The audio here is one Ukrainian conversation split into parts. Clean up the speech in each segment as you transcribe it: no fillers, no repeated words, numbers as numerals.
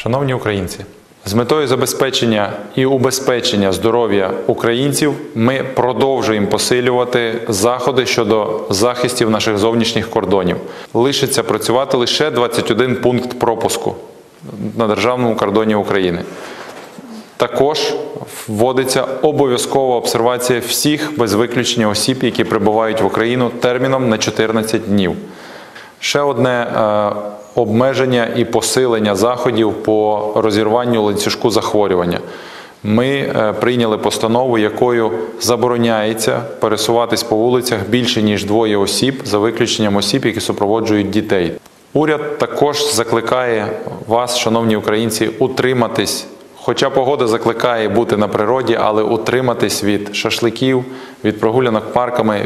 Шановні українці, з метою забезпечення і убезпечення здоров'я українців ми продовжуємо посилювати заходи щодо захистів наших зовнішніх кордонів. Лишиться працювати лише 21 пункт пропуску на державному кордоні України. Також вводиться обов'язкова обсервація всіх без виключення осіб, які прибувають в Україну терміном на 14 днів. Ще одне обмеження і посилення заходів по розірванню ланцюжку захворювання. Ми прийняли постанову, якою забороняється пересуватись по вулицях більше, ніж 2 осіб, за виключенням осіб, які супроводжують дітей. Уряд також закликає вас, шановні українці, утриматись. Хоча погода закликає бути на природі, але утриматись від шашликів, від прогулянок парками,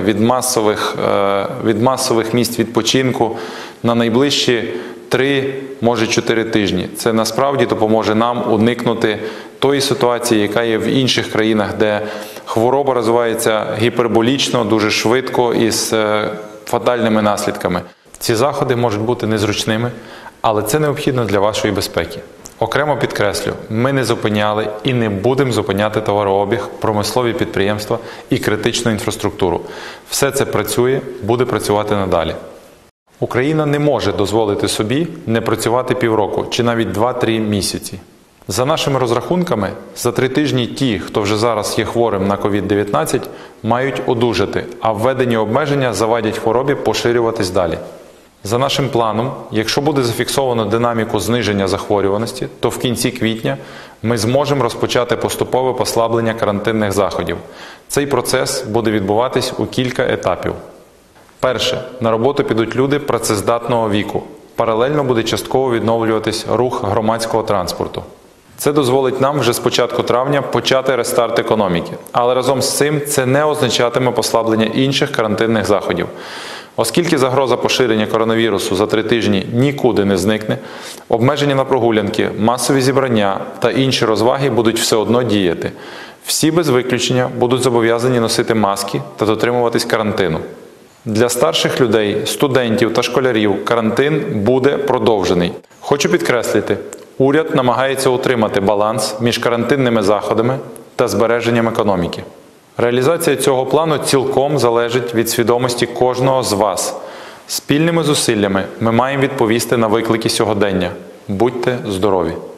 від масових місць відпочинку на найближчі 3, може 4 тижні. Це насправді допоможе нам уникнути тої ситуації, яка є в інших країнах, де хвороба розвивається гіперболічно, дуже швидко і з фатальними наслідками. Ці заходи можуть бути незручними, але це необхідно для вашої безпеки. Окремо підкреслю, ми не зупиняли і не будемо зупиняти товарообіг, промислові підприємства і критичну інфраструктуру. Все це працює, буде працювати надалі. Україна не може дозволити собі не працювати півроку чи навіть 2-3 місяці. За нашими розрахунками, за 3 тижні ті, хто вже зараз є хворим на COVID-19, мають одужати, а введені обмеження завадять хворобі поширюватись далі. За нашим планом, якщо буде зафіксовано динаміку зниження захворюваності, то в кінці квітня ми зможемо розпочати поступове послаблення карантинних заходів. Цей процес буде відбуватись у кілька етапів. Перше. На роботу підуть люди працездатного віку. Паралельно буде частково відновлюватись рух громадського транспорту. Це дозволить нам вже з початку травня почати рестарт економіки. Але разом з цим це не означатиме послаблення інших карантинних заходів. Оскільки загроза поширення коронавірусу за 3 тижні нікуди не зникне, обмеження на прогулянки, масові зібрання та інші розваги будуть все одно діяти. Всі без виключення будуть зобов'язані носити маски та дотримуватись карантину. Для старших людей, студентів та школярів карантин буде продовжений. Хочу підкреслити, уряд намагається утримати баланс між карантинними заходами та збереженням економіки. Реалізація цього плану цілком залежить від свідомості кожного з вас. Спільними зусиллями ми маємо відповісти на виклики сьогодення. Будьте здорові!